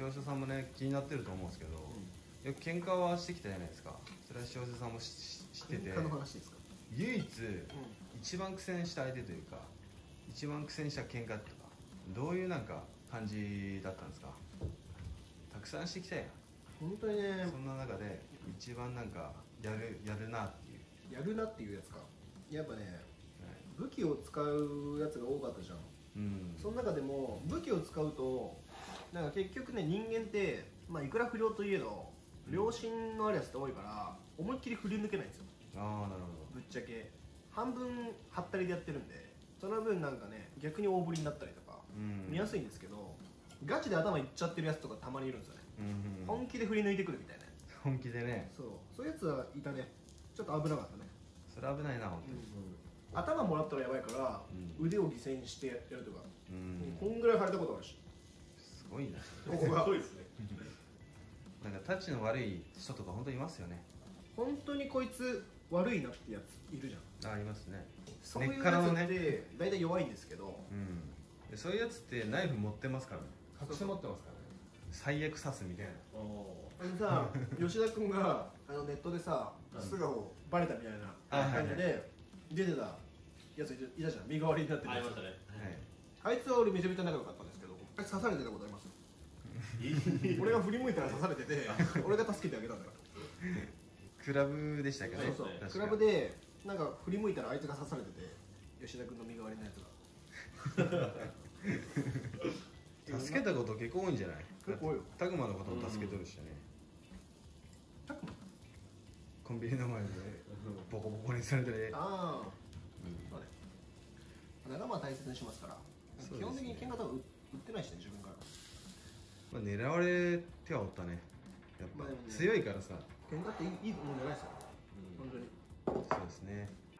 視聴者さんもね気になってると思うんですけど、よく喧嘩はしてきたじゃないですか。それは視聴者さんも知ってて、 喧嘩の話ですか。 唯一、一番苦戦した相手というか、一番苦戦した喧嘩とかどういうなんか感じだったんですか。たくさんしてきたやん。 本当にね。 そんな中で一番なんかやるなっていう。 やるなっていうやつか。やっぱね、武器を使うやつが多かったじゃん。その中でも武器を使うとなんか結局ね、人間って、まあ、いくら不良といえど良心のあるやつって多いから思いっきり振り抜けないんですよ。 ああ、なるほど。 ぶっちゃけ半分はったりでやってるんで、その分なんかね逆に大振りになったりとか見やすいんですけど、ガチで頭いっちゃってるやつとかたまにいるんですよね。本気で振り抜いてくるみたいな。 本気でね。 そういうやつはいたね。ちょっと危なかったね。 それ危ないな本当に。 頭もらったらやばいから、腕を犠牲にしてやるとか、こんぐらい腫れたことあるし。 すごいな。 すごいですね。 なんかタッチの悪い人とか本当にいますよね。 本当にこいつ悪いなってやついるじゃん。 ありますね。 そういうやつって大体弱いんですけど、 そういうやつってナイフ持ってますからね。 隠し持ってますからね。 最悪刺すみたいな。 さ、吉田君がネットでさ素顔バレたみたいな感じで出てたやついたじゃん。身代わりになってるやつ。 ありましたね。 あいつは俺めちゃめちゃ仲良かったんですけど、あいつ刺されてたことあります。俺が振り向いたら刺されてて、俺が助けてあげたんだよ。 クラブでしたけどね。 クラブでなんか振り向いたらあいつが刺されてて、吉田君の身代わりのやつが助けたこと結構多いんじゃない。 結構多いよ。 タグマのことも助けとるしね。 タグマコンビニの前でボコボコにされてね。 ああ、そうね。仲間は大切にしますから。基本的に喧嘩とか売ってないしね、自分から。 まあ狙われてはおったね。やっぱ強いからさ。 喧嘩っていいもんじゃないですよ。本当に。 そうですね。